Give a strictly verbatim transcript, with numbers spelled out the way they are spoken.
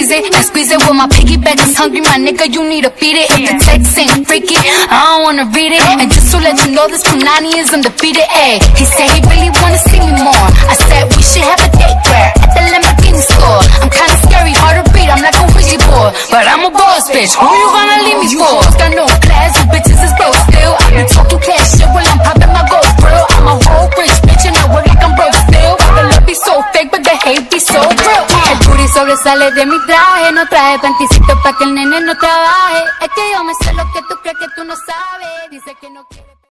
squeeze it, and squeeze it with my piggyback. Cause hungry, my nigga, you need to feed it. If the text ain't freaky, I don't wanna read it. And just to let you know, this Punani is undefeated. Ayy, he said he really wanna see me more. I said we should have a date where at the Lamborghini store. I'm kinda scary, hard to read, I'm like a Ouija board, but I'm a boss bitch. Who you gonna leave me for? Got no class, you bitches is broke still. I be talking cash shit while I'm popping my gold grill. I'm a whole rich bitch and I work like I'm broke still. The love be so fake, but the hate be so real. El booty sobresale de mi traje, no traje panticito pa' que el nene no trabaje. Es que yo me sé lo que tú crees que tú no sabes. Dice que no quiere.